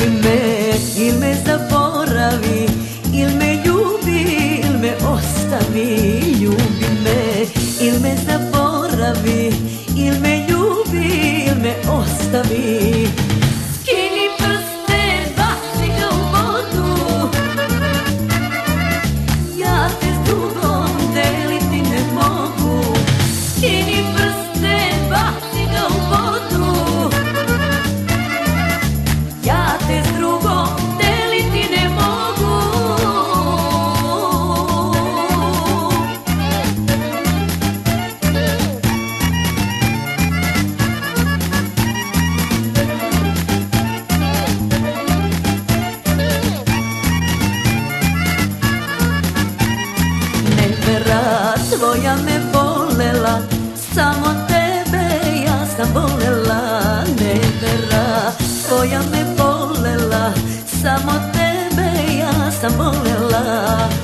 ljubi me, il me zaboravi, il me ljubi, il me ostavi. Ljubi me, il me zaboravi, il me ljubi, il me ostavi. Skini prste, baci ga u vodu, ja te s drugom deliti ne mogu. Skini prste, baci ga u vodu, ja te s drugom deliti ne mogu. Nevera tvoja me volela, samo tebe ja sam volela. Nevera tvoja me volela, samo tebe ja sam volela.